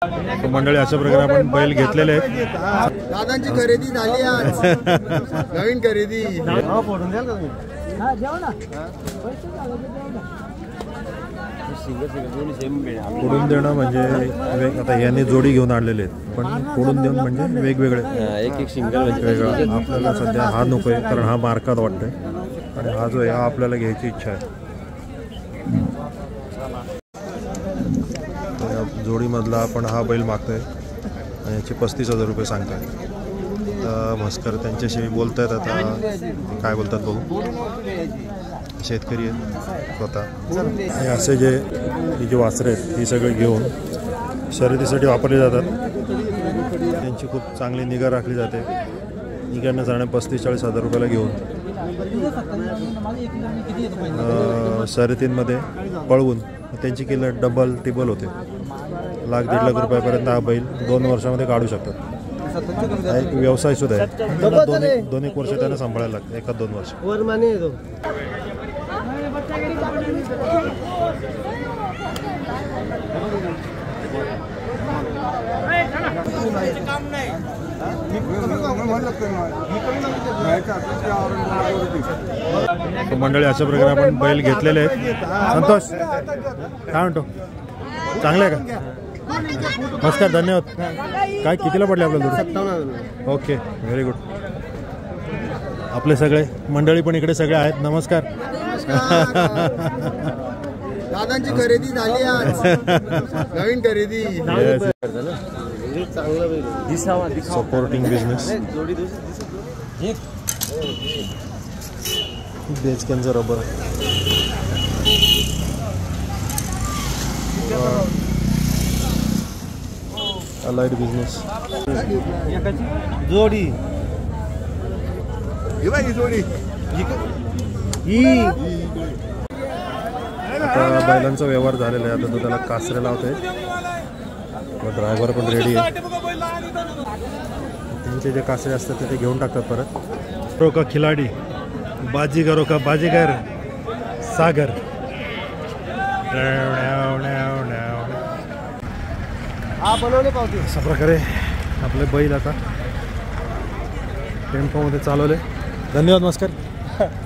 तो मंडळी अशा प्रकारे आपण बैल घेतलेले आहेत. दादांची खरेदी झाली आज. नवीन खरेदी. फोडून देणं म्हणजे आता यांनी जोडी घेऊन आणलेले आहेत, पण फोडून देऊन म्हणजे वेगवेगळे एक एक सिंगल वेगळा. आपल्याला सध्या हा नको आहे कारण हा मार्कात वाटतोय, आणि हा जो आहे हा आपल्याला घ्यायची इच्छा आहे. जोडीमधला आपण हा बैल मागतोय आणि याचे 35,000 रुपये सांगताय. तर म्हस्कर त्यांच्याशी बोलतायत. आता काय बोलतात बघू. शेतकरी आहेत स्वतः, आणि असे जे वासरे आहेत ही सगळे घेऊन शर्यतीसाठी वापरले जातात. त्यांची खूप चांगली निगा राखली जाते. निघांना जाणं 35-40,000 रुपयाला घेऊन शर्यतींमध्ये पळवून त्यांची किंमत डबल टिबल होते. 1,00,000-1,50,000 रुपयापर्यंत हा बैल 2 वर्षामध्ये काढू शकतात. हा एक व्यवसाय सुद्धा आहे. दोन एक वर्ष त्यांना सांभाळायला लागतं, 1-2 वर्ष. मंडळी अशा प्रकारे आपण बैल घेतलेले आहेत. संतोष काय म्हणतो, चांगलं आहे का? नमस्कार, धन्यवाद. काय कितीला पडले आपल्याला? 57,000. Okay, very good. आपले सगळे मंडळी पण इकडे सगळे आहेत. नमस्कार. दादांची खरेदी झाली आज. नवीन खरेदी. Supporting business. बेचक्यांचा रबर. Allied business. जोडी आता बैलांचा व्यवहार झालेला आहे. आता तो त्याला कासरे लावतोय. ड्रायव्हर पण रेडी आहे. त्यांचे जे कासरे असतात ते घेऊन टाकतात परत. तो का खिलाडी, बाजीगरो का बाजीगर सागर. अशा प्रकारे आपले बैल आता टेम्पोमध्ये चालवले. धन्यवाद. नमस्कार.